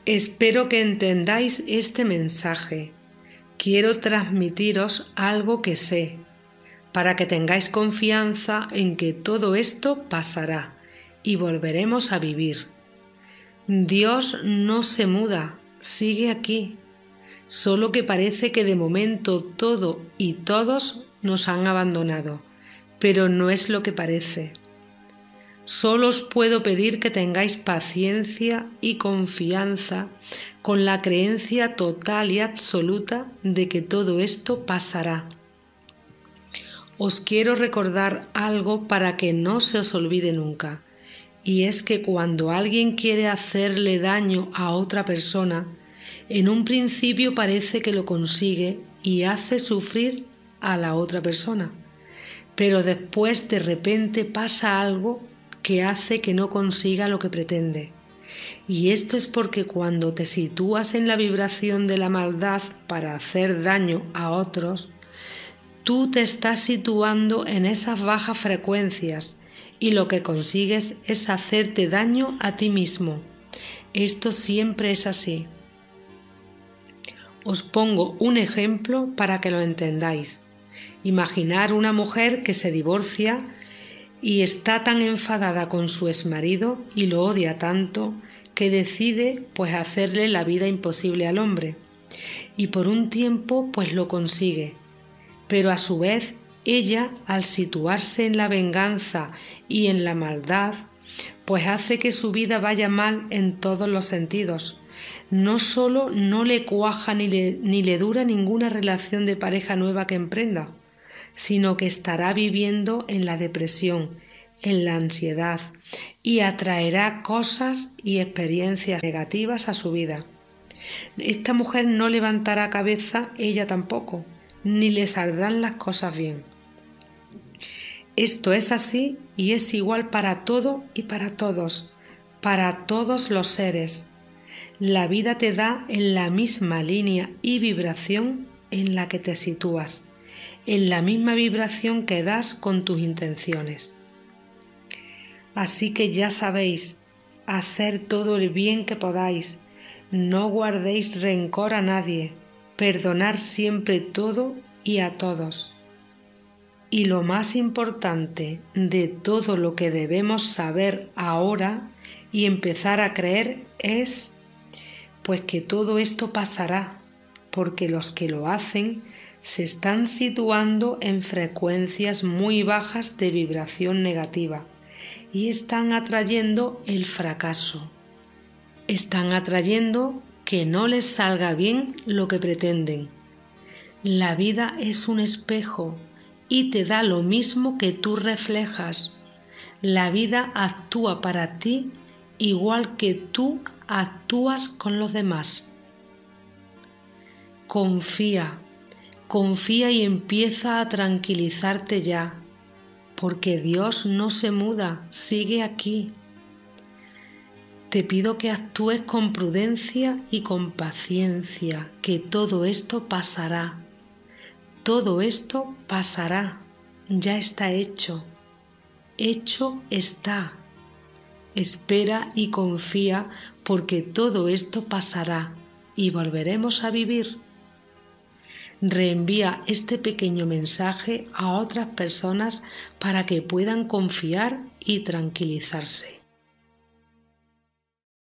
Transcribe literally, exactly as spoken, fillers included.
Espero que entendáis este mensaje. Quiero transmitiros algo que sé, para que tengáis confianza en que todo esto pasará y volveremos a vivir. Dios no se muda, sigue aquí, solo que parece que de momento todo y todos nos han abandonado, pero no es lo que parece. Solo os puedo pedir que tengáis paciencia y confianza con la creencia total y absoluta de que todo esto pasará. Os quiero recordar algo para que no se os olvide nunca, y es que cuando alguien quiere hacerle daño a otra persona, en un principio parece que lo consigue y hace sufrir a la otra persona, pero después de repente pasa algo que hace que no consiga lo que pretende. Y esto es porque cuando te sitúas en la vibración de la maldad para hacer daño a otros, tú te estás situando en esas bajas frecuencias y lo que consigues es hacerte daño a ti mismo. Esto siempre es así. Os pongo un ejemplo para que lo entendáis. Imaginar una mujer que se divorcia y está tan enfadada con su exmarido y lo odia tanto que decide pues hacerle la vida imposible al hombre. Y por un tiempo pues lo consigue. Pero a su vez ella, al situarse en la venganza y en la maldad, pues hace que su vida vaya mal en todos los sentidos. No solo no le cuaja ni le, ni le dura ninguna relación de pareja nueva que emprenda, sino que estará viviendo en la depresión, en la ansiedad y atraerá cosas y experiencias negativas a su vida. Esta mujer no levantará cabeza, ella tampoco, ni le saldrán las cosas bien. Esto es así y es igual para todo y para todos, para todos los seres. La vida te da en la misma línea y vibración en la que te sitúas, en la misma vibración que das con tus intenciones. Así que ya sabéis, hacer todo el bien que podáis, no guardéis rencor a nadie, perdonar siempre todo y a todos. Y lo más importante de todo lo que debemos saber ahora y empezar a creer es pues que todo esto pasará, porque los que lo hacen se están situando en frecuencias muy bajas de vibración negativa y están atrayendo el fracaso. Están atrayendo que no les salga bien lo que pretenden. La vida es un espejo y te da lo mismo que tú reflejas. La vida actúa para ti igual que tú actúas con los demás. Confía, confía y empieza a tranquilizarte ya, porque Dios no se muda, sigue aquí. Te pido que actúes con prudencia y con paciencia, que todo esto pasará. Todo esto pasará, ya está hecho, hecho está. Espera y confía porque todo esto pasará y volveremos a vivir. Reenvía este pequeño mensaje a otras personas para que puedan confiar y tranquilizarse.